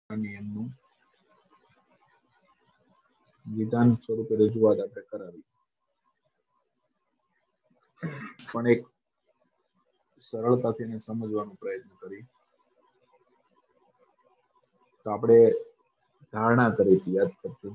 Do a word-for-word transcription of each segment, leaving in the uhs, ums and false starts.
નિયમનું વિધાન સ્વરૂપે રજૂઆત આપણે કરાવી, પણ એક સરળતાથી એને સમજવાનો પ્રયત્ન કરી. તો આપણે ધારણા કરી હતી, યાદ કરજો.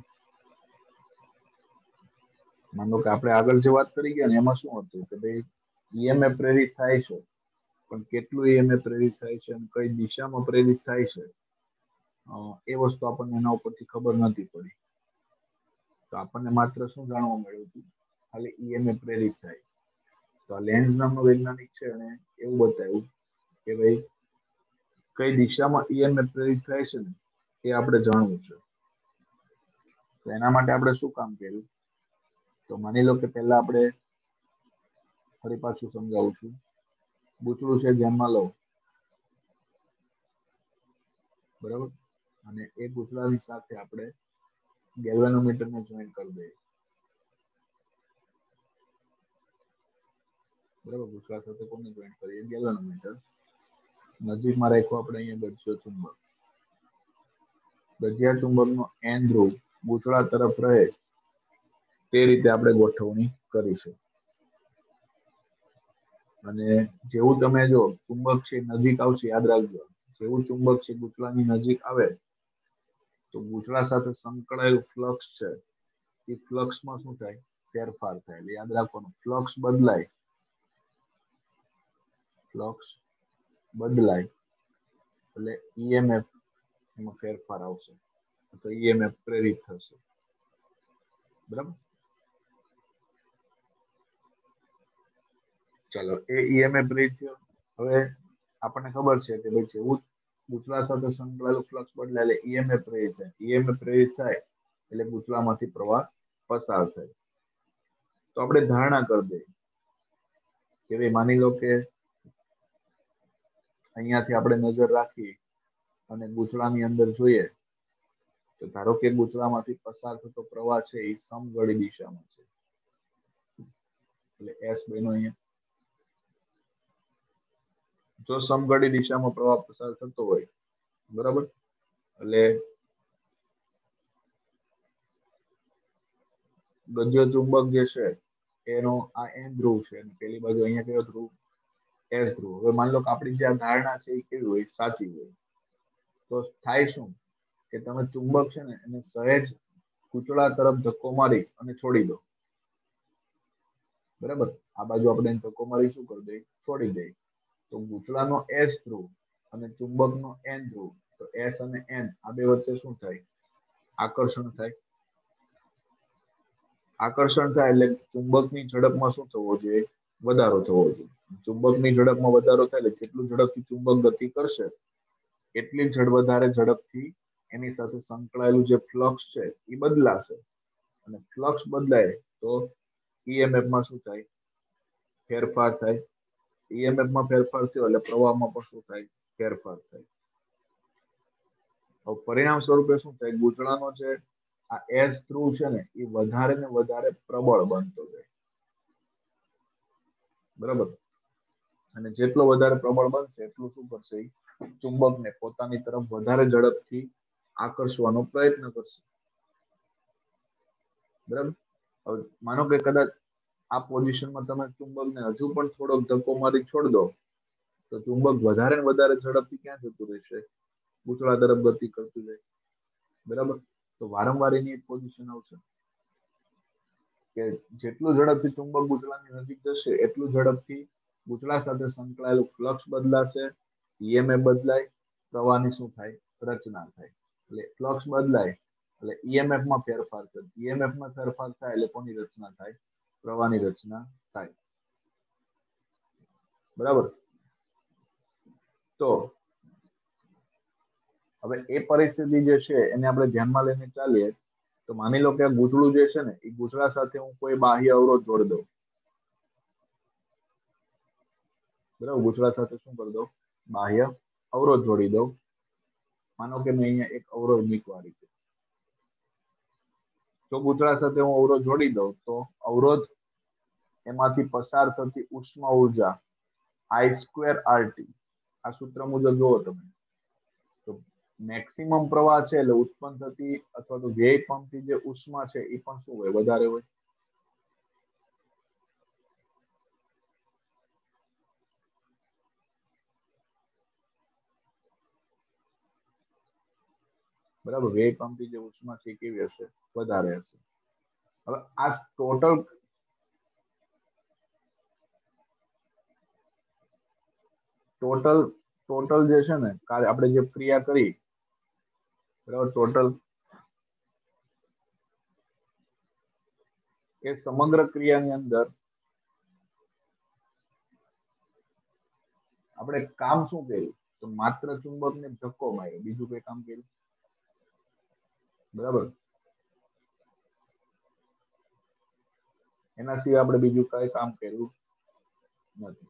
માનો કે આપણે આગળ જે વાત કરી ગયા ને એમાં શું હતું કે ભાઈ ઈએમએફ પ્રેરિત થાય છે, પણ કેટલું ઈએમએફ પ્રેરિત થાય છે અને કઈ દિશામાં પ્રેરિત થાય છે એ વસ્તુ આપણને એના ઉપરથી ખબર નથી પડી. તો આપણને માત્ર શું જાણવા મળ્યું હતું, ખાલી ઈએમએફ પ્રેરિત થાય. તો આ લેન્ઝ નામનો વૈજ્ઞાનિક છે અને એવું બતાવ્યું કે ભાઈ કઈ દિશામાં ઈએમએફ પ્રેરિત થાય છે ને એ આપણે જાણવું છે. તો એના માટે આપણે શું કામ કર્યું, તો માની લો કે પહેલા આપણે ફરી પાછું સમજાવું છું. ગૂંચળું છે ધ્યાનમાં લો, બરાબર, અને એ ગૂંચળાની સાથે આપણે ગેલ્વેનોમીટરને જોઈન કરી દઈએ. બરાબર, ગૂંચળા સાથે કોને જોઈન કરીએ? ગેલ્વેનોમીટર. નજીકમાં રાખ્યું આપણે અહીંયા ગજ્યો ચુંબક. ગજિયા ચુંબકનો એન ધ્રુવ ગૂંચળા તરફ રહે તે રીતે આપણે ગોઠવણી કરીશું. અને જેવું તમે જો ચુંબક છે નજીક આવશે, યાદ રાખજો, જેવું ચુંબક છે ગૂંચળાની નજીક આવે તો ગૂંચળા સાથે સંકળાયેલું ફ્લક્સ છે એ ફ્લક્સમાં શું થાય? ફેરફાર થાય. એટલે યાદ રાખવાનું, ફ્લક્સ બદલાય, ફ્લક્સ બદલાય એટલે ઈએમએફ એમાં ફેરફાર આવશે, તો ઈએમએફ પ્રેરિત થશે. બરાબર, ચાલો, એ ઈએમએફ પ્રેરિત થયો. હવે આપણને ખબર છે કે ભાઈ જેવું ગૂંચળા સાથે સંકળાયેલું ફ્લક્સ બદલાય એટલે ઈએમએફ પ્રેરિત થાય. ઈએમએફ પ્રેરિત થાય એટલે ગૂંચળામાંથી પ્રવાહ પસાર થાય. તો આપણે ધારણા કરી દઈએ કે ભાઈ માની લો કે અહીંયાથી આપણે નજર રાખી અને ગૂંચળાની અંદર જોઈએ તો ધારો કે ગૂંચળામાંથી પસાર થતો પ્રવાહ છે એ સમઘડી દિશામાં છે. એટલે એસ બન્યો અહીંયા. જો સમઘડી દિશામાં પ્રવાહ પસાર થતો હોય, બરાબર, એટલે ગજ્યો ચુંબક જે છે એનો આ એન ધ્રુવ છે અને પેલી બાજુ અહીંયા કયો ધ્રુવ? એસ ધ્રુવ. હવે માની લો કે આપણી જે ધારણા છે એ કેવી હોય? સાચી હોય. તો થાય શું કે તમે ચુંબક છે ને એને સહેજ ગૂંચળા તરફ ધક્કો મારી અને છોડી દો. બરાબર, આ બાજુ આપણે ધક્કો મારી શું કરી દઈએ? છોડી દઈએ. તો ગૂંચળાનો એસ ધ્રુવ અને ચુંબકનો એન ધ્રુવ, તો એસ અને એન આ બે વચ્ચે શું થાય? આકર્ષણ થાય. આકર્ષણ થાય એટલે ચુંબકની ઝડપમાં શું થવો જોઈએ? વધારો થવો જોઈએ. ચુંબકની ઝડપમાં વધારો થાય એટલે જેટલું ઝડપથી ચુંબક ગતિ કરશે એટલી ઝડ વધારે ઝડપથી એની સાથે સંકળાયેલું જે ફ્લક્સ છે એ બદલાશે. અને ફ્લક્સ બદલાય તો ઈએમએફમાં શું થાય? ફેરફાર થાય. ઈએમએફમાં ફેરફાર થયો એટલે પ્રવાહમાં પણ શું થાય? ફેરફાર થાય. હવે પરિણામ સ્વરૂપે શું થાય? ગૂંચળાનો છે આ એસ ધ્રુવ છે ને એ વધારે ને વધારે પ્રબળ બનતો જાય. બરાબર, અને જેટલો વધારે પ્રબળ બનશે એટલું શું કરશે? ચુંબકને પોતાની તરફ વધારે ઝડપથી આકર્ષવાનો પ્રયત્ન કરશે. બરાબર, હવે માનો કે કદાચ આ પોઝિશનમાં તમે ચુંબકને હજુ પણ થોડોક ધક્કો મારી છોડ દો તો ચુંબક વધારે ને વધારે ઝડપથી ક્યાં જતું રહેશે? ગૂંચળા તરફ ગતિ કરતું જાય. બરાબર, તો વારંવાર એની પોઝિશન આવશે કે જેટલું ઝડપથી ચુંબક ગૂંચળાની નજીક જશે એટલું ઝડપથી ગૂંચળા સાથે સંકળાયેલું ફ્લક્સ બદલાશે, ઈએમએફ બદલાય, પ્રવાહની શું થાય? રચના થાય. એટલે ફ્લક્સ બદલાય એટલે ઈએમએફમાં ફેરફાર થાય. ઈએમએફમાં ફેરફાર થાય એટલે કોની રચના થાય? પ્રવાહની રચના થાય. બરાબર, તો હવે એ પરિસ્થિતિ જે છે એને આપણે ધ્યાનમાં લઈને ચાલીએ તો માની લો કે આ ગૂંચળું જે છે ને એ ગૂંચળા સાથે હું કોઈ બાહ્ય અવરોધ જોડી દઉં. બરાબર, ગૂંચળા સાથે શું કરી દઉં? બાહ્ય અવરોધ જોડી દઉં. માનો કે મેં અહીંયા એક અવરોધ મૂકવા રીતે જો ગૂંચળા સાથે હું અવરોધ જોડી દઉં તો અવરોધ એમાંથી પસાર થતી ઉષ્મા ઉર્જા આઈ સ્ક્વેર આર ટી, આ સૂત્ર મુજબ જુઓ તમે તો મેક્સિમમ પ્રવાહ છે એટલે ઉત્પન્ન થતી અથવા તો વ્યય પામતી જે ઉષ્મા છે એ પણ શું હોય, વધારે હોય. બરાબર, વ્યય પામતી જે ઉષ્મા છે કેવી હશે, વધારે હશે. હવે આ ટોટલ ટોટલ ટોટલ જે છે ને કાર્ય આપણે જે ક્રિયા કરી, બરાબર, ટોટલ એ સમગ્ર ક્રિયાની અંદર આપણે કામ શું કર્યું, તો માત્ર ચુંબકને ધક્કો માર્યો, બીજું કઈ કામ કર્યું, બરાબર. એના સિવાય આપણે બીજું કઈ કામ કર્યું નથી.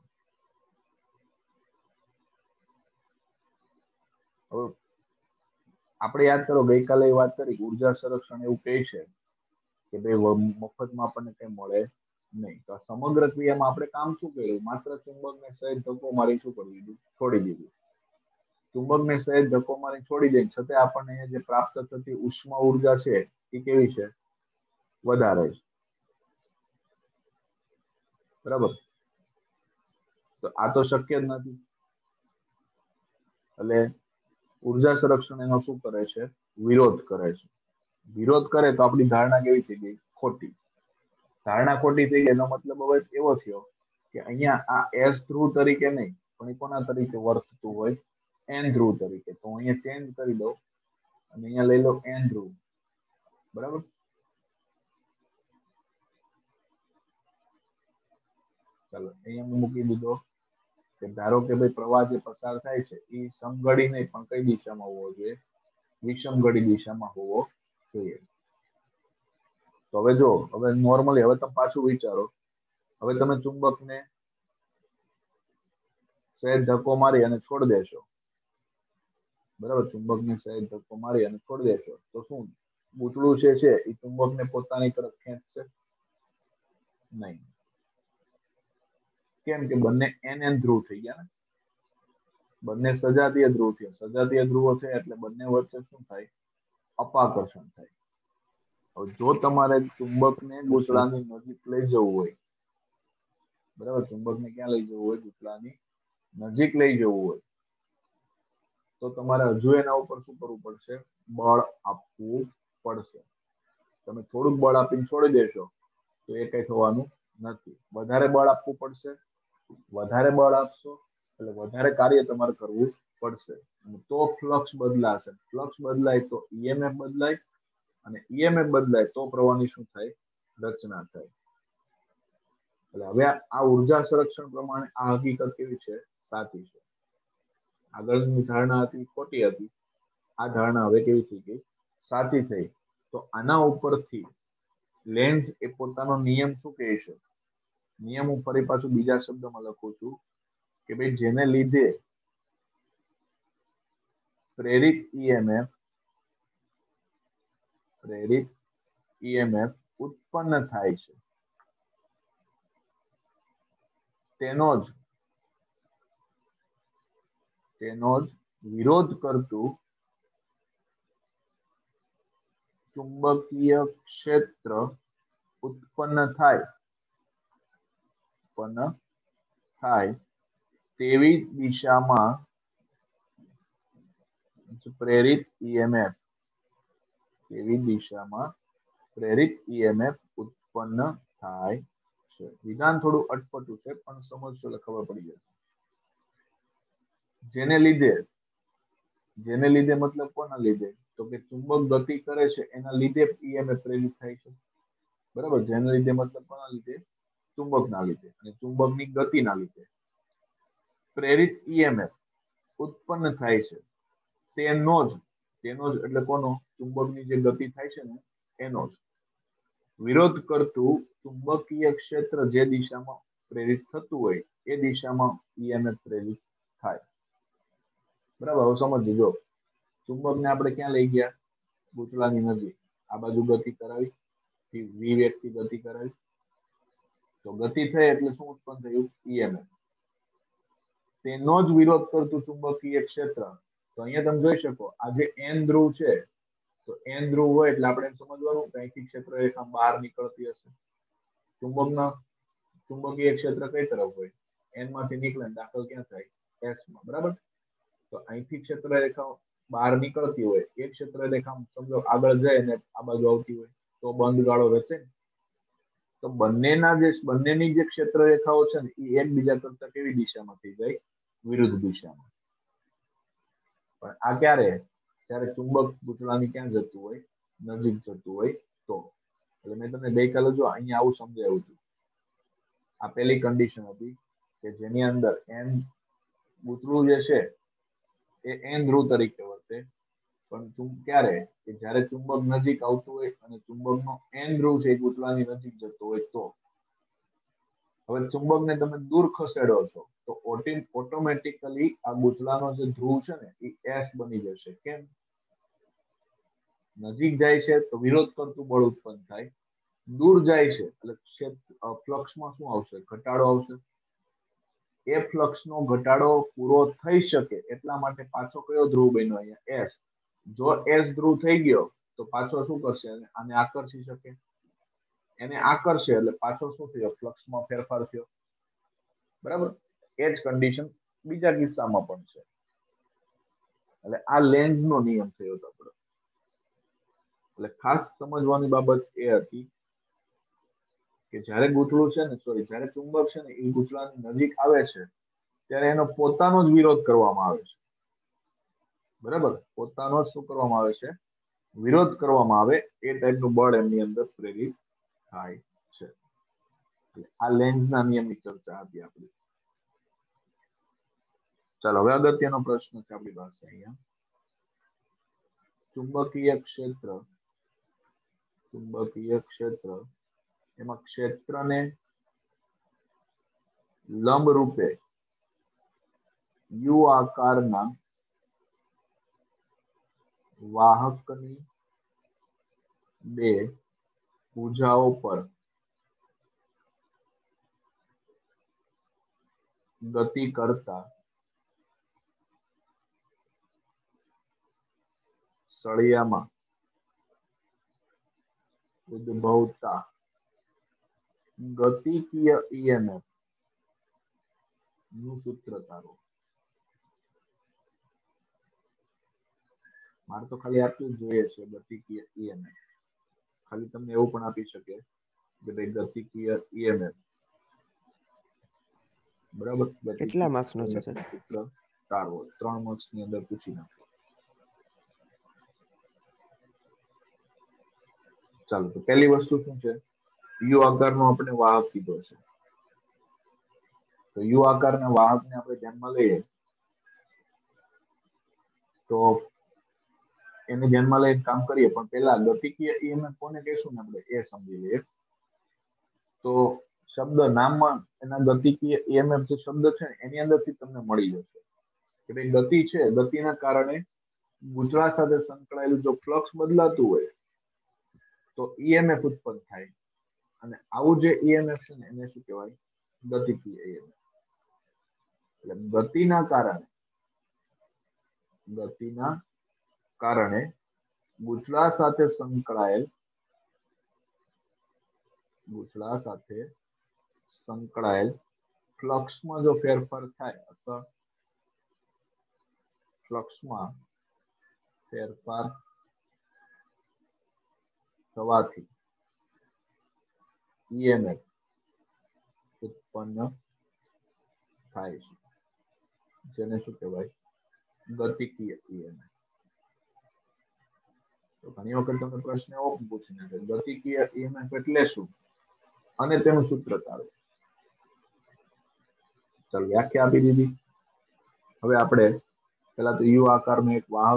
હવે આપણે યાદ કરો, ગઈકાલે વાત કરી ઉર્જા સંરક્ષણ એવું કહે છે કે ભાઈ મફતમાં આપણને કઈ મળે નહીં. તો સમગ્ર ક્રિયામાં આપણે કામ શું કર્યું, માત્ર ચુંબકને સહેજ ધક્કો મારી શું કરી દીધું, છોડી દીધું. ચુંબકને સહેજ ધક્કો મારી છોડી દે, છતાં આપણને જે પ્રાપ્ત થતી ઉષ્મા ઉર્જા છે એ કેવી છે, વધારે છે. બરાબર, તો આ તો શક્ય જ નથી. એટલે ઉર્જા સંરક્ષણ એનો શું કરે છે, વિરોધ કરે છે. વિરોધ કરે તો આપણી ધારણા કેવી થઈ ગઈ, ખોટી. ધારણા ખોટી થઈ ગઈ એનો મતલબ હવે એવો થયો કે અહીંયા આ એસ ધ્રુવ તરીકે નહીં, પણ એ કોના તરીકે વર્તતું હોય, એન ધ્રુવ તરીકે. તો હું અહીંયા ચેન્જ કરી દઉં અને અહીંયા લઈ લો એન ધ્રુવ, બરાબર. ચાલો અહીંયા હું મૂકી દીધો કે ધારો કે ભાઈ પ્રવાહ જે પસાર થાય છે એ સમઘડી નહીં પણ કઈ દિશામાં હોવો જોઈએ, વિષમઘડી દિશામાં હોવો જોઈએ. તો હવે જો હવે નોર્મલી હવે તમે પાછું વિચારો, હવે તમે ચુંબકને સહેજ ધક્કો મારી અને છોડી દેશો, બરાબર. ચુંબકને સહેજ ધક્કો મારી અને છોડી દેશો તો શું પૂતળું છે છે એ ચુંબકને પોતાની તરફ ખેંચશે નહીં. કેમ કે બંને એન એન ધ્રુવ થઈ ગયા ને, બંને સજાતીય ધ્રુવ થયા. સજાતીય ધ્રુવો છે એટલે બંને વચ્ચે શું થાય, અપાકર્ષણ થાય. હવે જો તમારે ચુંબકને ગૂંચળાની નજીક લઈ જવું હોય, બરાબર, ચુંબકને ક્યાં લઈ જવું હોય, ગૂંચળાની નજીક લઈ જવું હોય, તો તમારે હજુ એના ઉપર શું કરવું પડશે, બળ આપવું પડશે. તમે થોડુંક બળ આપીને છોડી દેશો તો એ કઈ થવાનું નથી. વધારે બળ આપવું પડશે. વધારે બળ આપશો એટલે વધારે કાર્ય તમારે કરવું પડશે, તો ફ્લક્સ બદલાશે. ફ્લક્સ બદલાય તો ઈએમએફ બદલાય, અને ઈએમએફ બદલાય તો પ્રવાહની શું થાય, રચના થાય. એટલે હવે આ ઉર્જા સંરક્ષણ પ્રમાણે આ હકીકત કેવી છે, સાચી છે. આગળની ધારણા હતી ખોટી હતી, આ ધારણા હવે કેવી થઈ ગઈ, સાચી થઈ. તો આના ઉપરથી લેન્સ એ પોતાનો નિયમ શું કહે છે, નિયમ હું ફરી પાછું બીજા શબ્દમાં લખું છું કે ભાઈ જેને લીધે પ્રેરિત ઈએમએફ પ્રેરિત ઈએમએફ ઉત્પન્ન થાય છે, તેનો જ તેનો જ વિરોધ કરતું ચુંબકીય ક્ષેત્ર ઉત્પન્ન થાય ઉત્પન્ન થાય તેવી દિશામાં પ્રેરિત ઈએમએફ તેવી દિશામાં પ્રેરિત ઈએમએફ ઉત્પન્ન થાય છે. વિધાન થોડું અટપટું છે પણ સમજશો એટલે ખબર પડી જશે. જેને લીધે જેને લીધે મતલબ કોના લીધે, તો કે ચુંબક ગતિ કરે છે એના લીધે ઈએમએફ પ્રેરિત થાય છે, બરાબર. જેને લીધે મતલબ કોના લીધે, ચુંબકના લીધે, અને ચુંબકની ગતિના લીધે પ્રેરિત ઈએમએફ ઉત્પન્ન થાય છે. તેનો જ તેનો જ એટલે કોનો, ચુંબકની જે ગતિ થાય છે ને એનો જ વિરોધ કરતું ચુંબકીય ક્ષેત્ર જે દિશામાં પ્રેરિત થતું હોય એ દિશામાં ઈએમએફ પ્રેરિત થાય. બરાબર. હવે સમજી જો, ચુંબકને આપણે ક્યાં લઈ ગયા, ગૂંચળાની નજીક. આ બાજુ ગતિ કરાવી, વી વેગથી ગતિ કરાવી, તો ગતિ થઈ એટલે શું ઉત્પન્ન થયું, ઈએમએફ. તેનો જ વિરોધ કરતું ચુંબકીય ક્ષેત્ર તો અહીંયા તમે જોઈ શકો આ જે એન ધ્રુવ છે, તો એન ધ્રુવ હોય એટલે આપણે એમ સમજવાનું કે અહીંથી ક્ષેત્ર રેખા બહાર નીકળતી હશે. ચુંબકના ચુંબકીય ક્ષેત્ર કઈ તરફ હોય? એન માંથી નીકળે દાખલ ક્યાં થાય? એસ માં. બરાબર. તો અહીંથી ક્ષેત્ર રેખા બહાર નીકળતી હોય, એ ક્ષેત્ર રેખા સમજો આગળ જાય અને આ બાજુ આવતી હોય તો બંધ ગાળો રચે. તો બંનેના જે બંનેની જે ક્ષેત્ર રેખાઓ છે ને એ એકબીજા કરતા કેવી દિશામાં થઈ જાય? વિરુદ્ધ દિશામાં. પણ આ ક્યારે? જ્યારે ચુંબક પૂતળાની ક્યાં જતું હોય? નજીક જતું હોય તો. એટલે મેં તમને ગઈકાલે જો અહીંયા આવું સમજાવ્યું હતું. આ પહેલી કન્ડિશન હતી કે જેની અંદર એન પૂતળું જે છે એ એન ધ્રુવ તરીકે વર્તે. પણ ક્યારે? કે જ્યારે ચુંબક નજીક આવતું હોય અને ચુંબકનો એન ધ્રુવ છે એ પૂતળાની નજીક જતો હોય તો. હવે ચુંબકને તમે દૂર ખસેડો છો તો ઓટોમેટિકલી આ પૂતળાનો જે ધ્રુવ છે ને એ એસ બની જશે. કેમ? નજીક જાય છે તો વિરોધ કરતું બળ ઉત્પન્ન થાય, દૂર જાય છે એટલે ફ્લક્સમાં શું આવશે? ઘટાડો આવશે. એ ફ્લક્સનો ઘટાડો પૂરો થઈ શકે એટલા માટે પાછો કયો ધ્રુવ બન્યો અહીંયા? એસ. જો એસ ધ્રુવ થઈ ગયો તો પાછો શું કરશે? આને આકર્ષી શકે. એને આકર્ષે એટલે પાછો શું થયો? ફ્લક્સમાં ફેરફાર થયો. બરાબર. એ જ કન્ડિશન બીજા કિસ્સામાં પણ છે. એટલે આ લેન્ઝનો નિયમ થયો હતો આપણો. એટલે ખાસ સમજવાની બાબત એ હતી કે જ્યારે ગૂંથળું છે ને સોરી જ્યારે ચુંબક છે ને એ ગૂંથળાની નજીક આવે છે ત્યારે એનો પોતાનો જ વિરોધ કરવામાં આવે છે. બરાબર. પોતાનો જ શું કરવામાં આવે છે? વિરોધ કરવામાં આવે. એ ટાઈપનું બળ એમની અંદર પ્રેરિત થાય છે. આ લેન્ઝના નિયમની ચર્ચા હતી આપણી. ચાલો હવે અગત્યનો પ્રશ્ન છે આપણી પાસે અહીંયા. ચુંબકીય ક્ષેત્ર ચુંબકીય ક્ષેત્ર એમાં ક્ષેત્રને લંબ રૂપે યુ આકારના વાહકની બે ભુજાઓ પર ગતિ કરતા સળિયામાં ઉદ્ભવતા ગતિકીય ઈએમએફ નું સૂત્ર તારો. મારે તો ખાલી આટલું જ જોઈએ છે, ગતિકીય ઈએમએફ. ખાલી તમને એવું પણ આપી શકે કે ભાઈ ગતિકીય ઈએમએફ બરાબર. કેટલા માર્ક્સ નો છે સર? સૂત્ર તારવો. ત્રણ માર્ક્સ ની અંદર પૂછી નાખો. ચાલો તો પહેલી વસ્તુ શું છે? યુ આકારનો આપણે વાહક કીધો છે. તો યુ આકારના વાહકને આપણે ધ્યાનમાં લઈએ તો એને ધ્યાનમાં લઈને કામ કરીએ. પણ પહેલા ગતિકીય ઈએમએફ કોને કહેશું ને આપણે એ સમજી લઈએ. તો શબ્દ નામમાં એના ગતિકીય ઈએમએફ જે શબ્દ છે ને એની અંદરથી તમને મળી જશે કે ભાઈ ગતિ છે, ગતિના કારણે ગૂંથળા સાથે સંકળાયેલું જો ફ્લક્સ બદલાતું હોય તો ઈએમએફ ઉત્પન્ન થાય. અને આવું જે ઈએમએફ છે ને એને શું કહેવાય? ગતિકીય ઈએમએફ. એટલે ગતિના કારણે ગતિના કારણે ગૂંથળા સાથે સંકળાયેલ ગૂંથળા સાથે સંકળાયેલ ફ્લક્સમાં જો ફેરફાર થાય અથવા ફ્લક્સમાં ફેરફાર થવાથી ઈએમએફ ઉત્પન્ન થાય છે, જેને શું કહેવાય? ગતિકીય ઈએમએફ. તો ઘણી વખત તમને પ્રશ્ન એવો પણ પૂછી નાખે ગતિકીય ઈએમએફ એટલે શું અને તેનું સૂત્ર તારો. ચાલો વ્યાખ્યા આપી દીધી. હવે આપણે પેલા તો યુ આકારનો એક વાહક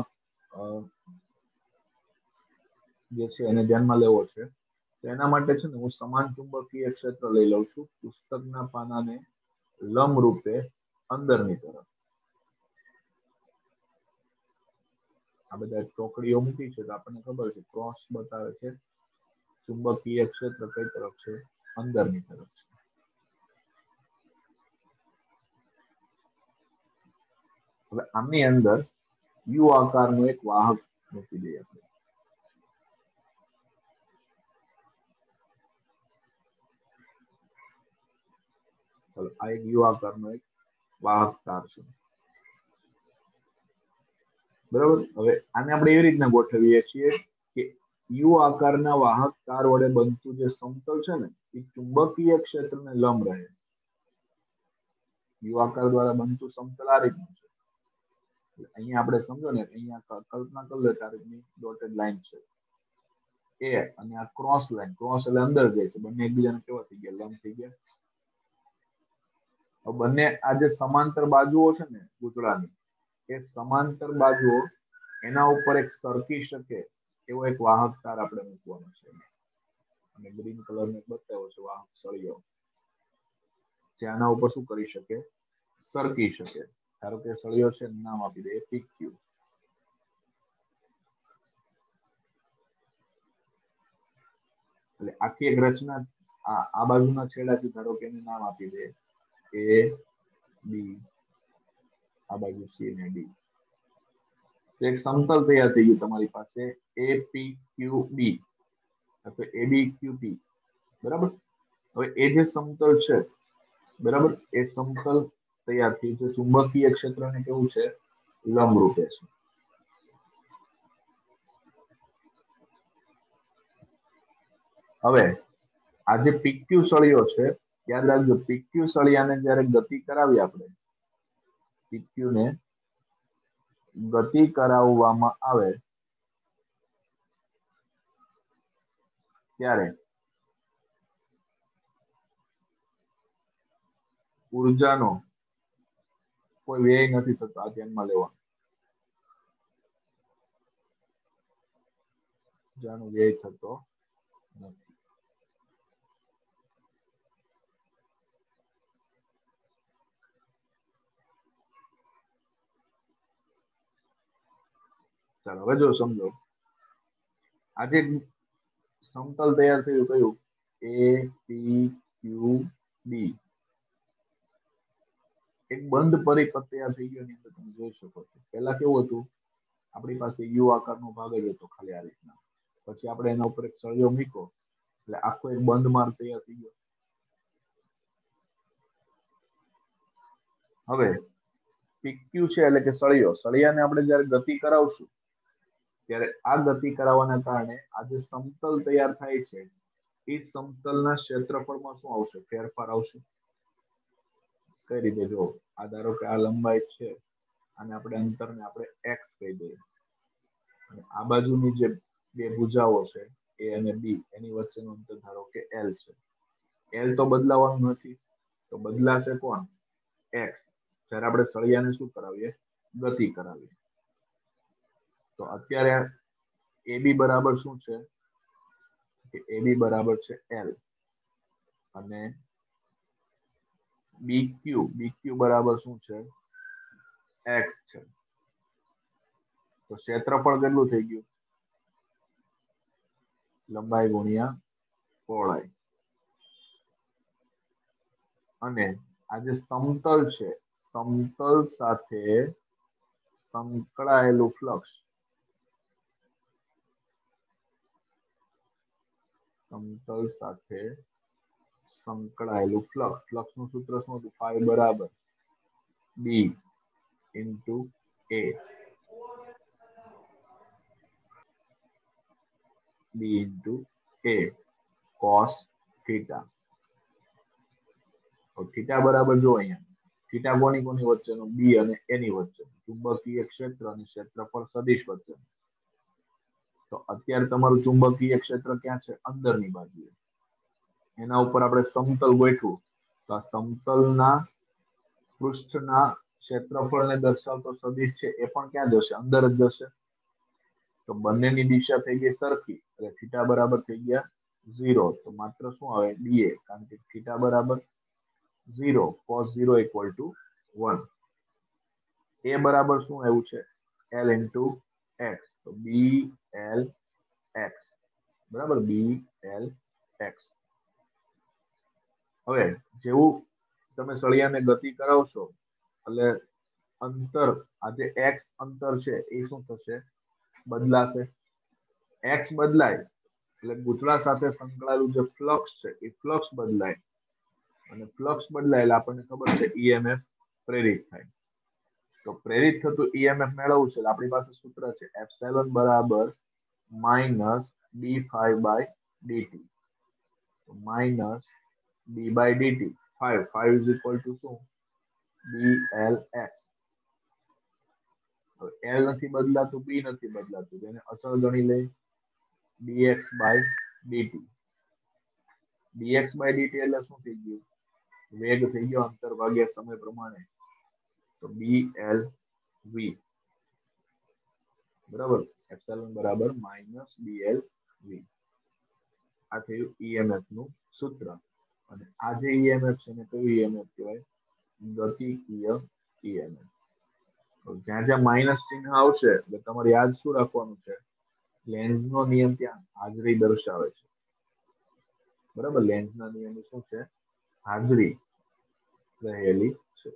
જે છે એને ધ્યાનમાં લેવો છે. તો એના માટે છે ને હું સમાન ચુંબકીય ક્ષેત્ર લઈ લઉં છું. પુસ્તકના પાનાને લંબ રૂપે અંદરની તરફ. આ બધા ચોકડીઓ મૂકી છે તો આપણને ખબર છે ક્રોસ બતાવે છે. ચુંબકીય ક્ષેત્ર કઈ તરફ છે? અંદરની તરફ છે. હવે આની અંદર યુ આકારનો એક વાહક મૂકી દઈએ આપણે. ચાલો આ એક યુ આકારનો એક વાહક તાર છે. બરાબર. હવે આને આપણે એવી રીતના ગોઠવીએ છીએ કે યુ આકારના વાહક તાર વડે બનતું જે સમતલ છે ને એ ચુંબકીય ક્ષેત્રને લંબ રહે. યુ આકાર દ્વારા બનતું સમતલ આ રીતનું છે. અહીંયા આપણે સમજો ને, અહીંયા કલ્પના કરી લો તારીખની ડોટેડ લાઈન છે એ, અને આ ક્રોસ લાઈન, ક્રોસ એટલે અંદર જાય છે, બંને એકબીજાને કેવા થઈ ગયા, લંબ થઈ ગયા. બંને આ જે સમાંતર બાજુઓ છે ને પૂતળાની, એ સમાંતર બાજુઓ એના ઉપર એક સરકી શકે એવો એક વાહક તાર આપણે મૂકવાનો છે. અને ગ્રીન કલર ને બતાવ્યો છે વાહક સળિયો, જે આના ઉપર શું કરી શકે, સરકી શકે. ધારો કે સળિયો છે, નામ આપી દે પીક્યુ. એટલે આખી એક રચના આ બાજુના છેડાથી ધારો કે એનું નામ આપી દે એ બી, આ બાજુ સી અને ડી. એક સમતલ તૈયાર થઈ ગયું તમારી પાસે એ પી ક્યુ બી અથવા એ બી ક્યુ પી. બરાબર. હવે એ જે સમતલ છે, બરાબર, એ સમતલ તૈયાર થઈ છે. ચુંબકીય ક્ષેત્રને કેવું છે, લંબ રૂપે છે. હવે આ જે પીક્યુ સળિયો છે, યાદ રાખજો, પીક્યુ સળિયાને જ્યારે ગતિ કરાવી આપણે, પીક્યુ ને ગતિ કરાવવામાં આવે ત્યારે ઉર્જાનો કોઈ વ્યય નથી થતો. આ ધ્યાનમાં લેવાનું, ઉર્જાનો વ્યય થતો નથી. ચાલો હવે જો સમજો, આજે સમતલ તૈયાર થયું કયું, એ પી ક્યુ ડી. એક બંધ પરિપથ તૈયાર થઈ ગયો. એની અંદર તમે જોઈ શકો છો, પહેલા કેવું હતું, આપણી પાસે યુ આકારનો ભાગ જ હતો ખાલી આ રીતના. પછી આપણે એના ઉપર એક સળિયો મૂક્યો એટલે આખો એક બંધ માર્ગ તૈયાર થઈ ગયો. હવે પીક્યુ છે એટલે કે સળિયો, સળિયાને આપણે જયારે ગતિ કરાવશું ત્યારે આ ગતિ કરાવવાના કારણે આ જે સમતલ તૈયાર થાય છે એ સમતલના ક્ષેત્રફળમાં શું આવશે, ફેરફાર આવશે. કઈ રીતે, જો આ ધારો કે આ લંબાઈ છે, અને આપણે અંતરને આપણે એક્સ કહી દઈએ, અને આ બાજુની જે બે ભુજાઓ છે એ અને બી, એની વચ્ચેનું અંતર ધારો કે એલ છે. એલ તો બદલાવાનું નથી, તો બદલાશે કોણ, એક્સ. જ્યારે આપણે સળિયાને શું કરાવીએ, ગતિ કરાવીએ. તો અત્યારે એ બી બરાબર શું છે, કે એ બી બરાબર છે એલ, અને બીક્યુ બીક્યુ બરાબર શું છે, એક્સ છે. તો ક્ષેત્રફળ કેટલું થઈ ગયું, લંબાઈ ગુણ્યા પહોળાઈ. અને આ જે સમતલ છે, સમતલ સાથે સંકળાયેલું ફ્લક્સ, સમતલ સાથે સંકળાયેલું ફ્લક્સ, ફ્લક્સ નું સૂત્ર શું હતું, ફાઈ બરાબર B into A, B into A cos theta. Theta બરાબર જો અહીંયા, થીટા કોની કોની વચ્ચેનું, બી અને એની વચ્ચે, ચુંબકીય ક્ષેત્ર અને ક્ષેત્રફળ સદિશ વચ્ચે. તો અત્યારે તમારું ચુંબકીય ક્ષેત્ર ક્યાં છે, અંદરની બાજુએ. એના ઉપર આપણે સમતલ ગોઠવું તો આ સમતલના પૃષ્ઠના ક્ષેત્રફળને દર્શાવતો સદિશ છે એ પણ ક્યાં જશે, અંદર જ જશે. તો બંનેની દિશા થઈ ગઈ સરખી, એટલે થીટા બરાબર થઈ ગયા ઝીરો. તો માત્ર શું આવે, ડીએ, કારણ કે થીટા બરાબર zero, cos zero equal to one. એ બરાબર શું આવ્યું છે, એલ ઇન્ટુ એક્સ. તો બી એલ એક્સ, બરાબર, બી એલ એક્સ. હવે જેવું તમે સળિયાને ગતિ કરાવશો એટલે અંતર આ જે x અંતર છે એ શું થશે બદલાશે x બદલાય એટલે ગૂંચળા સાથે સંકળાયેલું જે ફ્લક્સ છે એ ફ્લક્સ બદલાય અને ફ્લક્સ બદલાય એટલે આપણને ખબર છે ઈએમએફ પ્રેરિત થાય તો પ્રેરિત થતું ઈએમએફ મેળવવું છે એટલે આપણી પાસે સૂત્ર છે એપ્સિલોન બરાબર minus D five by DT minus D by DT five five is equal to શું ડી એલ એક્સ એલ નથી બદલાતું બી નથી બદલાતું તેને અચળ ગણી લઈ dx by dt dx by dt એટલે શું થઈ ગયું વેગ થઈ ગયો અંતર ભાગ્યા સમય પ્રમાણે તો bl v બરાબર એપ્સિલોન બરાબર માઇનસ bl v આ થયું ઈએમએફ નું સૂત્ર અને આ જે ઈએમએફ છે ને કયું ઈએમએફ કહેવાય ગતિકીય ઈએમએફ જ્યાં જ્યાં માઇનસ ચિહ્ન આવશે એટલે તમારે યાદ શું રાખવાનું છે લેન્ઝનો નિયમ ત્યાં હાજરી દર્શાવે છે બરાબર લેન્ઝના નિયમની શું છે હાજરી રહેલી છે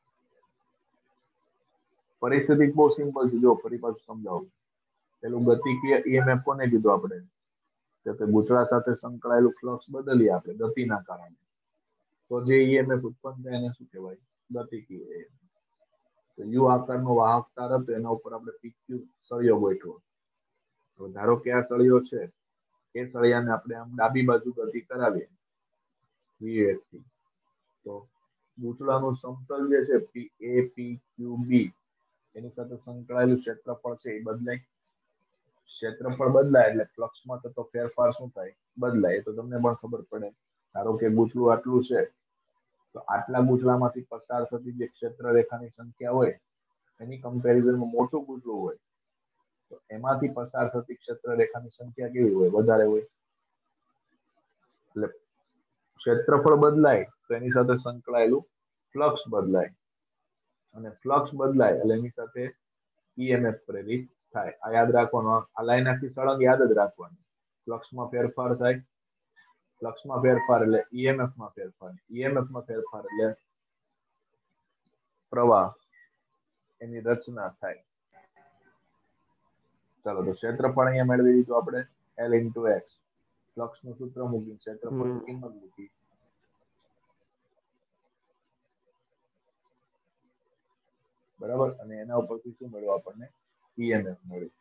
પરિસ્થિતિ બહુ સિમ્પલ છે જો ફરી પાછું સમજાવું પેલું ગતિકીય ઈએમએફ કોને કીધું આપણે કે ગૂંચળા સાથે સંકળાયેલું ફ્લક્સ બદલીએ આપણે ગતિના કારણે તો જે ઈએમએફ ઉત્પન્ન થાય એને શું કહેવાય ગતિકીય ઈએમએફ તો યુ આકારનો વાહક તાર હતો એના ઉપર આપણે પીક્યુ સળિયો ગોઠવો તો ધારો કે આ સળિયો છે એ સળિયાને આપણે આમ ડાબી બાજુ ગતિ કરાવીએ વી થી તો ગૂંચળાનું સમતલ જે છે પી એ પી ક્યુ બી એની સાથે સંકળાયેલું ક્ષેત્રફળ છે એ બદલાય ક્ષેત્રફળ બદલાય એટલે ફ્લક્સમાં થતો ફેરફાર શું થાય બદલાય તો તમને પણ ખબર પડે ધારો કે ગૂંચળું આટલું છે તો આટલા ગૂંચળામાંથી પસાર થતી જે ક્ષેત્ર રેખાની સંખ્યા હોય એની કમ્પેરિઝનમાં મોટું ગૂંચળું હોય તો એમાંથી પસાર થતી ક્ષેત્ર રેખાની સંખ્યા કેવી હોય વધારે હોય એટલે ક્ષેત્રફળ બદલાય તો એની સાથે સંકળાયેલું ફ્લક્સ બદલાય અને ફ્લક્સ બદલાય એટલે એની સાથે ઈએમએફ પ્રેરિત થાય આ યાદ રાખવાનું આ લાઈન આખી સળંગ યાદ જ રાખવાની ફ્લક્સમાં ફેરફાર થાય ફ્લક્સમાં ફેરફાર એટલે ઈએમએફમાં ફેરફાર ઈએમએફમાં ફેરફાર એટલે પ્રવાહ એની રચના થાય ચાલો તો ક્ષેત્રફળ અહીંયા મેળવી દીધું આપણે L into x ફ્લક્સ નું સૂત્ર મૂકી ક્ષેત્રફળની કિંમત મૂકી બરાબર અને એના ઉપરથી શું મળ્યું આપણને ઈએમએફ મળ્યું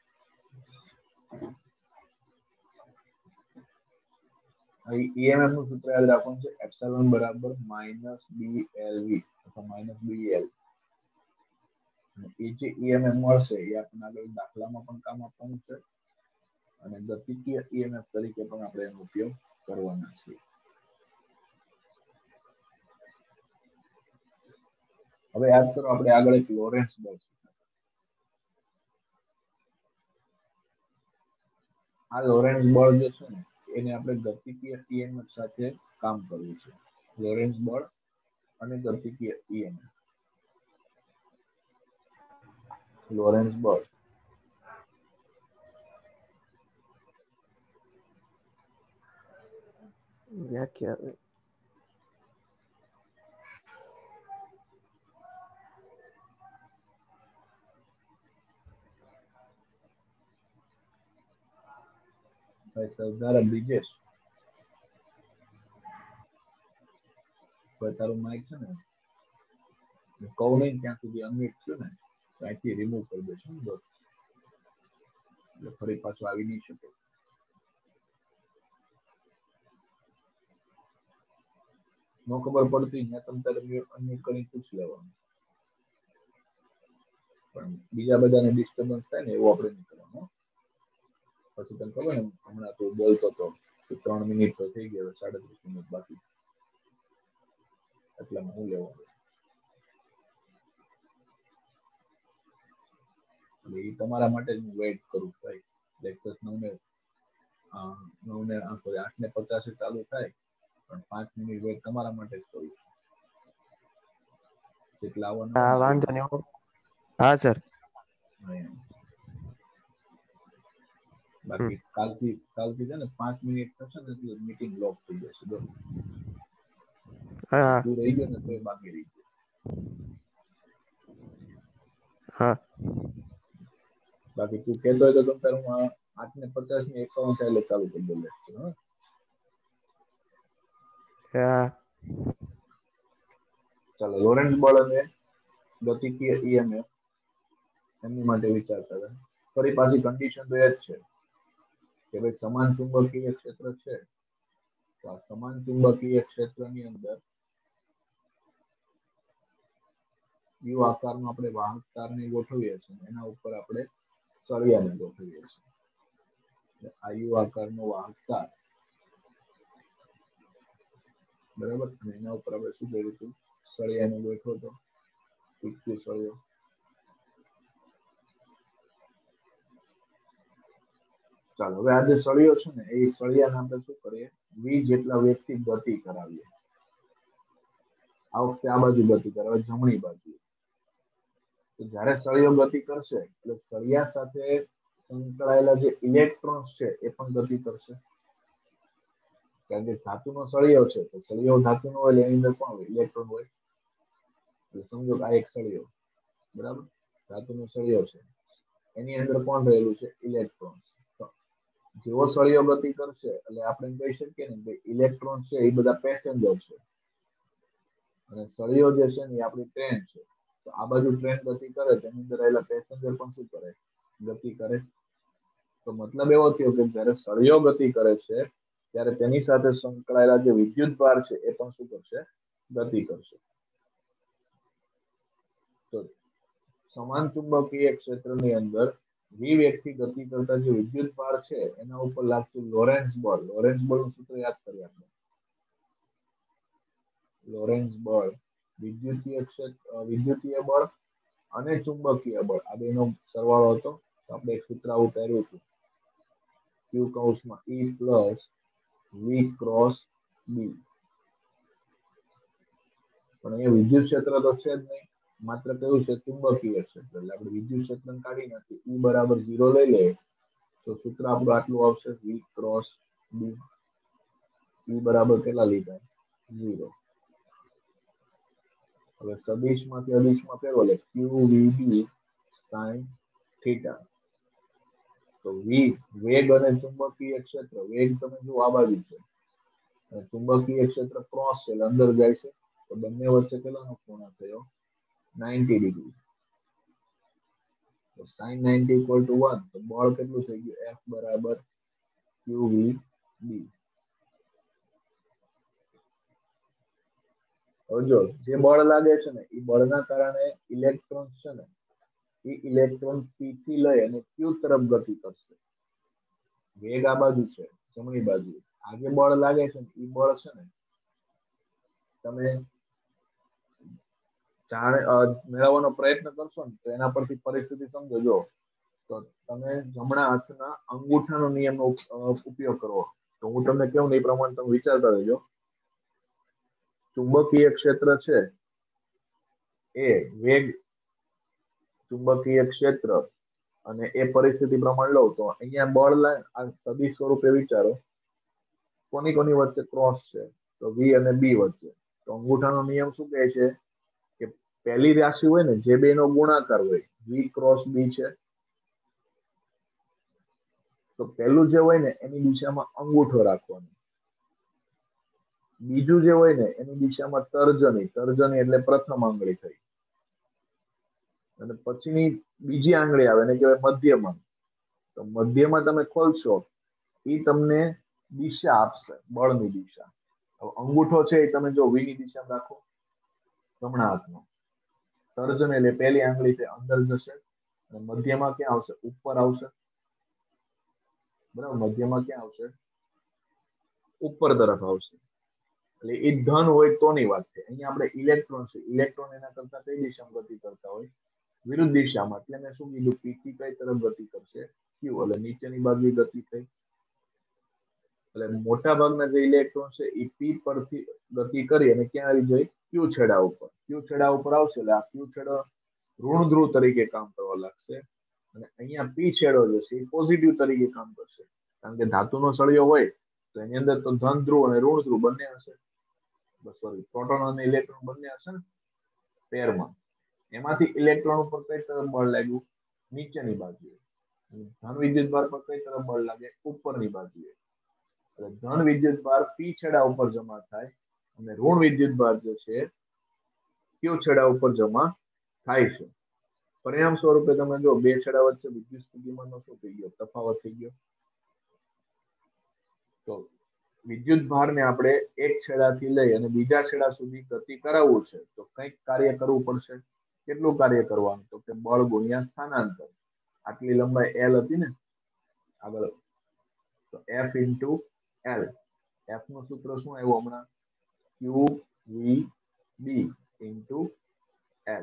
ઈએમએફ નું સૂત્ર યાદ રાખવાનું છે એપ્સિલોન બરાબર માઇનસ બી એલ વી અથવા માઇનસ બી એલ એ જે ઈએમએફ મળશે એ આપણને આગળ દાખલામાં પણ કામ આપવાનું છે અને ગતિકીય ઈએમએફ તરીકે પણ આપણે એનો ઉપયોગ કરવાના છીએ હવે યાદ કરો આપણે આગળ એક લોરેન્સ બળ આ લોરેન્સ બળ જે છે ને એને આપણે ગતિકીય ઈએમએફ સાથે કામ કરવું છે લોરેન્સ બળ અને ગતિકીય ઈએમએફ લોરેન્સ બળ વ્યાખ્યા ભાઈ સરદાર બ્રિજેશ તારું માઇક છે ને કહું નહીં ત્યાં સુધી અનમ્યુટ છે ને ત્યાંથી રિમૂવ કરી દેશું એટલે ફરી પાછું આવી નહીં શકે ન ખબર પડતી ને તમે તારે અનમ્યુટ કરી પૂછી લેવાનું પણ બીજા બધાને ડિસ્ટર્બન્સ થાય ને એવું આપણે નહીં કરવાનું પછી તને ખબર ને હમણાં તો બોલતો હતો ત્રણ મિનિટ તો થઈ ગયો સાડત્રીસ મિનિટ બાકી એટલામાં હું લેવાનું એટલે એ તમારા માટે હું વેઇટ કરું ભાઈ લેક્ચર નવને નવને આઠ ને પચાસે ચાલુ થાય પણ પાંચ મિનિટ વેઇટ તમારા માટે જ કરું જેટલા આવવાના હા વાંધો નહીં હા સર બાકી કાલથી કાલથી છે ને પાંચ મિનિટ થશે ને એટલે મીટિંગ બ્લોક થઈ જશે જો હા તું રહી ગયો ને તો બાકી રહી ગયો હા બાકી તું કહેતો હોય તો તમ તારું હું આઠ ને પચાસ ની એકાઉન્ટ થાય એટલે ચાલુ કરી દઉં લેક્ચર. હા હા ચાલો, લોરેન્સ બળ અને ગતિકીય ઈએમએફ એમની માટે વિચારતા હતા. ફરી પાછી કન્ડિશન તો એ જ છે કે ભાઈ સમાન ચુંબકીય ક્ષેત્ર છે, તો આ સમાન ચુંબકીય ક્ષેત્રની અંદર યુ આકારનો આપણે વાહક તારને ગોઠવીએ છીએ, એના ઉપર આપણે સળિયાને ગોઠવીએ છીએ. આ યુ આકારનો વાહક તાર, બરાબર, અને એના ઉપર આપણે શું કર્યું હતું, સળિયાને ગોઠવો તો પીક્યુ સળિયો. ચાલો, હવે આ જે સળિયો છે ને એ સળિયાને આપણે શું કરીએ, વી જેટલા વેગથી ગતિ કરાવીએ. આ વખતે આ બાજુ ગતિ કરાવે, જમણી બાજુ. તો જ્યારે સળિયો ગતિ કરશે એટલે સળિયા સાથે સંકળાયેલા જે ઇલેક્ટ્રોન્સ છે એ પણ ગતિ કરશે. કારણ કે ધાતુનો સળિયો છે, તો સળિયો ધાતુનો હોય એટલે એની અંદર પણ ઇલેક્ટ્રોન હોય. સમજો આ એક સળિયો, બરાબર, ધાતુનો સળિયો છે, એની અંદર કોણ રહેલું છે, ઇલેક્ટ્રોન. જેવો સળિયો ગતિ કરશે એટલે આપણે કહી શકીએ ને કે ઇલેક્ટ્રોન છે એ બધા પેસેન્જર છે, અને સળિયો જે છે ને એ આપણી ટ્રેન છે. તો આ બાજુ ટ્રેન ગતિ કરે, તેની અંદર રહેલા પેસેન્જર પણ શું કરે, ગતિ કરે. તો મતલબ એવો થયો કે જ્યારે સળિયો ગતિ કરે છે ત્યારે તેની સાથે સંકળાયેલા જે વિદ્યુત ભાર છે એ પણ શું કરશે, ગતિ કરશે. તો સમાન ચુંબકીય ક્ષેત્રની અંદર વી વેગથી ગતિ કરતા જે વિદ્યુત ભાર છે એના ઉપર લાગતું લોરેન્સ બળ. લોરેન્સ બળનું સૂત્ર યાદ કરીએ આપણે. લોરેન્સ બળ વિદ્યુતીય ક્ષેત્ર, વિદ્યુતીય બળ અને ચુંબકીય બળ આ બેનો સરવાળો હતો. તો આપણે એક સૂત્ર આવું કર્યું હતું, ક્યુ કૌંસમાં ઈ પ્લસ વી ક્રોસ બી. પણ અહીંયા વિદ્યુત ક્ષેત્ર તો છે જ નહીં, માત્ર કયું છે, ચુંબકીય ક્ષેત્ર. એટલે આપણે વિદ્યુત ક્ષેત્ર કાઢી નાખીએ, ઈ બરાબર ઝીરો લઈ લઈએ તો સૂત્ર આપણું આટલું આવશે, વી ક્રોસ બી. ઈ બરાબર કેટલા લીધા, ઝીરો. હવે સદિશમાંથી અદિશમાં ફેરવો એટલે ક્યુ વી બી સાઈન થીટા. તો વી વેગ અને ચુંબકીય ક્ષેત્ર, વેગ તમે જુઓ આ બાજુ છે, અને ચુંબકીય ક્ષેત્ર ક્રોસ છે એટલે અંદર જાય છે. તો બંને વચ્ચે કેટલાનો ખૂણો થયો, નાઇન્ટી ડિગ્રી. તો sine ninety equal to one. તો બળ કેટલું થઈ ગયું, એફ બરાબર ક્યુ વી બી. હવે જો જે બળ લાગે છે ને એ બળના કારણે ઇલેક્ટ્રોન છે ને એ ઇલેક્ટ્રોન પી થી લઈ અને ક્યુ તરફ ગતિ કરશે. વેગ આ બાજુ છે, જમણી બાજુ. આ જે બળ લાગે છે ને એ બળ છે ને તમે જાણે મેળવવાનો પ્રયત્ન કરશો ને તો એના પરથી પરિસ્થિતિ સમજો. જો તો તમે જમણા હાથના અંગૂઠાનો નિયમનો ઉપયોગ કરવો. તો હું તમને કેવું એ પ્રમાણે તમે વિચારતા રહેજો. ચુંબકીય ક્ષેત્ર છે એ વેગ, ચુંબકીય ક્ષેત્ર અને એ પરિસ્થિતિ પ્રમાણે લઉં તો અહીંયા બળ આ સદિશ સ્વરૂપે વિચારો, કોની કોની વચ્ચે ક્રોસ છે, તો વી અને બી વચ્ચે. તો અંગૂઠાનો નિયમ શું કહે છે કે પહેલી રાશિ હોય ને જે બે નો ગુણાકાર હોય, વી ક્રોસ બી છે, તો પહેલું જે હોય ને એની દિશામાં અંગૂઠો રાખવાનો, બીજું જે હોય ને એની દિશામાં તર્જની. તર્જની એટલે પ્રથમ આંગળી થઈ, અને પછીની બીજી આંગળી આવે એને કહેવાય મધ્યમાં. તો મધ્યમાં તમે ખોલશો એ તમને દિશા આપશે, બળની દિશા. અંગૂઠો છે એ તમે જો વી ની દિશામાં રાખો, જમણા હાથમાં. તર્જન એટલે પહેલી આંગળી અંદર જશે, અને મધ્યમાં ક્યાં આવશે, ઉપર આવશે, બરાબર. મધ્યમાં ક્યાં આવશે, ઉપર તરફ આવશે. એટલે એ ધન હોય તોની વાત છે. અહીંયા આપણે ઇલેક્ટ્રોન છે, ઇલેક્ટ્રોન એના કરતા કઈ દિશામાં ગતિ કરતા હોય, વિરુદ્ધ દિશામાં. એટલે મેં શું કીધું, પી થી કઈ તરફ ગતિ કરશે, ક્યુ. એટલે નીચેની બાજુ ગતિ થઈ. એટલે મોટા ભાગના જે ઇલેક્ટ્રોન છે એ પી પરથી ગતિ કરી અને ક્યાં આવી જાય, ક્યુ છેડા ઉપર. ક્યુ છેડા ઉપર આવશે એટલે આ ક્યુ છેડો ઋણ ધ્રુવ તરીકે કામ કરવા લાગશે, અને અહીંયા પી છેડો જે છે એ પોઝિટિવ તરીકે કામ કરશે. કારણ કે ધાતુનો સળિયો હોય તો એની અંદર તો ધન ધ્રુવ અને ઋણ ધ્રુવ બંને હશે. સોરી, પ્રોટોન અને ઇલેક્ટ્રોન બંને હશે ને પેરમાં. એમાંથી ઇલેક્ટ્રોન ઉપર કઈ તરફ બળ લાગ્યું? નીચેની બાજુએ. ધન વિદ્યુત ભાર પર કઈ તરફ બળ લાગે? ઉપરની બાજુએ. એટલે ધન વિદ્યુત ભાર પી છેડા ઉપર જમા થાય અને ઋણ વિદ્યુત ભાર જે છે ક્યુ છેડા ઉપર જમા થાય છે. પરિણામ સ્વરૂપે તમે જો બે છેડા વચ્ચે વિદ્યુત સ્થિતિમાનનો શું થઈ ગયો? તફાવત થઈ ગયો. તો વિદ્યુત ભારને આપણે એક છેડાથી લઈ અને બીજા છેડા સુધી ગતિ કરાવવું છે તો કંઈક કાર્ય કરવું પડશે. કેટલું કાર્ય કરવાનું? તો કે બળ ગુણ્યા સ્થાનાંતર. આટલી લંબાઈ એલ હતી ને આગળ, તો એફ ઇન્ટુ એલ. એફ નું સૂત્ર શું આવ્યું હમણાં? Q V B into L.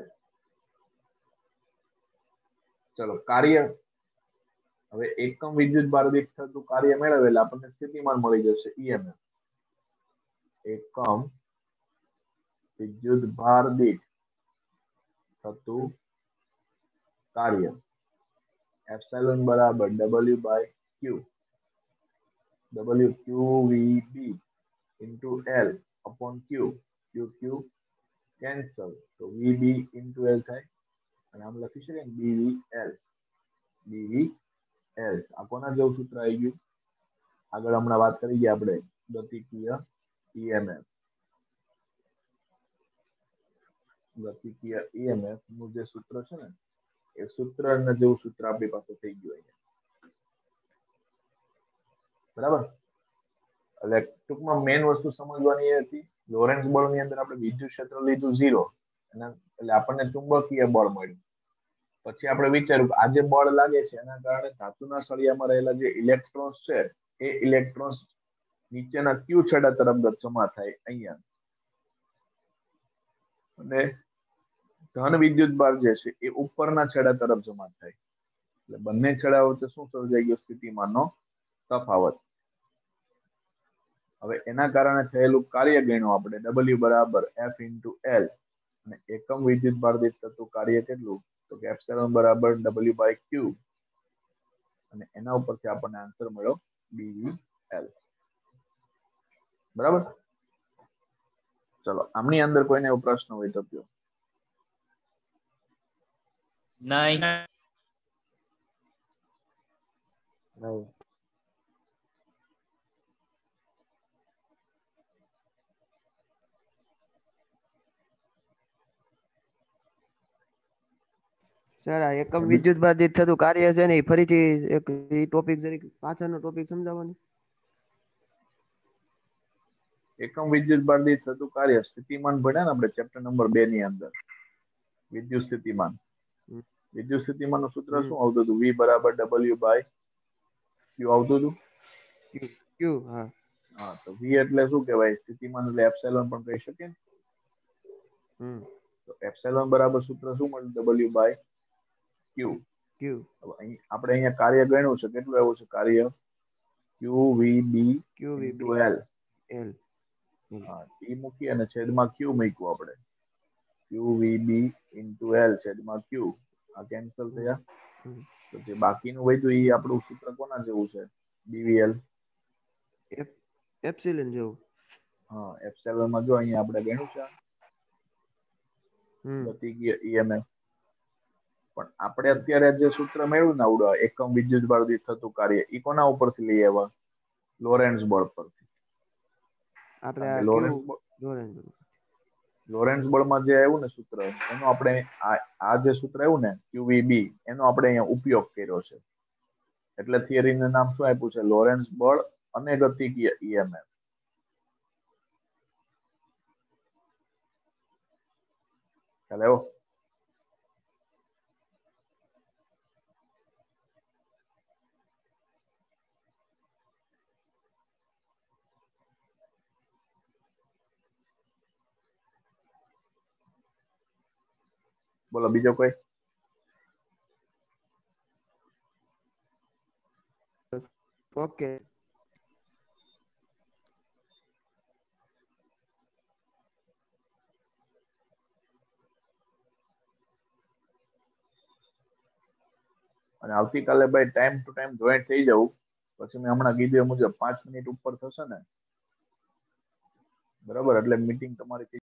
ચલો કાર્ય, હવે એકમ વિદ્યુત ભાર દીઠ થતું કાર્ય મેળવેલા આપણને સ્થિતિમાન મળી જશે ઈએમએફ. એકમ વિદ્યુત ભાર દીઠ થતું કાર્ય એપ્સિલોન બરાબર W by Q. W Q V B into L upon Q. Q Q cancel, તો વી બી ઇન્ટુ એલ થાય અને આમ લખી શકીએ ને બીવી એલ. બીવી એલ આ કોના જેવું સૂત્ર આવી ગયું? આગળ હમણાં વાત કરી ગયા આપણે ગતિકીય ઈએમએફ. ગતિકીય ઈએમએફ નું જે સૂત્ર છે ને એ સૂત્ર જેવું સૂત્ર આપણી પાસે થઈ ગયું અહીંયા. બરાબર. એટલે ટૂંકમાં મેઇન વસ્તુ સમજવાની એ હતી, લોરેન્ટ્ઝ બળની અંદર આપણે વિદ્યુત ક્ષેત્ર લીધું ઝીરો, એટલે આપણને ચુંબકીય બળ મળ્યું. પછી આપણે વિચાર્યું કે આ જે બળ લાગે છે એના કારણે ધાતુના સળિયામાં રહેલા જે ઇલેક્ટ્રોન્સ છે એ ઇલેક્ટ્રોન્સ નીચેના ક્યુ છેડા તરફ જમા થાય અહીંયા. અને ધન વિદ્યુત ભાર જે છે એ ઉપરના છેડા તરફ જમા થાય. એટલે બંને છેડા વચ્ચે શું સર્જાઈ ગયો? સ્થિતિમાનનો તફાવત. હવે એના કારણે થયેલું કાર્ય ગણ્યું આપણે ડબલ્યુ બરાબર એફ ઇન્ટુ એલ. અને એકમ વિદ્યુત ભાર દીઠ થતું કાર્ય કેટલું? તો કે એપ્સિલોન બરાબર ડબલ્યુ બાય ક્યુ. અને એના ઉપરથી આપણને આન્સર મળ્યો બીવી એલ. બરાબર. ચલો આમની અંદર કોઈને એવો પ્રશ્ન હોય તો કયો. નહીં. નહીં. સર આ એકમ વિદ્યુત ભાર દીઠ થતું કાર્ય છે ને એ ફરીથી એક ટોપિક જરીક પાછળનો ટોપિક સમજાવવાનું. એકમ વિદ્યુત ભાર દીઠ થતું કાર્ય સ્થિતિમાન ભણ્યા ને આપણે ચેપ્ટર નંબર બે ની અંદર વિદ્યુત સ્થિતિમાન. વિદ્યુત સ્થિતિમાન નું સૂત્ર શું આવતું હતું? વી બરાબર ડબલ્યુ બાય ક્યુ આવતું હતું. ક્યુ હા હા, તો વી એટલે શું કહેવાય? સ્થિતિમાન એટલે એપ્સિલોન પણ કહી શકીએ ને. હમ તો એપ્સિલોન બરાબર સૂત્ર શું મળ્યું? ડબલ્યુ બાય ક્યુ. ક્યુ અહીં આપણે અહીંયા કાર્ય ગણ્યું છે, કેટલું આવ્યું છે કાર્ય? Q V B Q V into B L. L. હા, ઈ મૂકી અને છેદમાં ક્યુ મૂક્યું આપણે. ક્યુ વી બી ઇન્ટુ એલ છેદમાં ક્યુ. આ કેન્સલ થયા. તો જે બાકીનું વધ્યું એ આપણું સૂત્ર કોના જેવું છે? બીવીએલ. એપ્સિલોન જેવું. હા, એપ્સિલોન માં જો અહીંયા આપણે ગણ્યું છે ગતિકીય ઈએમએફ. પણ આપણે અત્યારે જે સૂત્ર મેળવ્યું ને આવડો એકમ વિદ્યુત ભાર દીઠ થતું કાર્ય, એ કોના ઉપરથી લઈ આવ્યા? લોરેન્ટ્ઝ બળ પરથી. આપણે કારણ કે આ લોરેન્ટ્ઝ ક્યુ લોરેન્ટ્ઝ લોરેન્ટ્ઝ બળમાં જે આવ્યું ને સૂત્ર, એનો આપણે આ જે સૂત્ર આવ્યું ને ક્યુવીબી, એનો આપણે અહીંયા ઉપયોગ કર્યો છે. એટલે થિયરીનું નામ શું આપ્યું છે? લોરેન્ટ્ઝ બળ અને ગતિકીય ઈએમએફ. હેલો. બોલો બીજો કોઈ? ઓકે. અને આવતીકાલે ભાઈ ટાઈમ ટુ ટાઈમ જોઈન્ટ થઈ જવું. પછી મેં હમણાં કીધું એ મુજબ પાંચ મિનિટ ઉપર થશે ને, બરાબર, એટલે મીટિંગ તમારી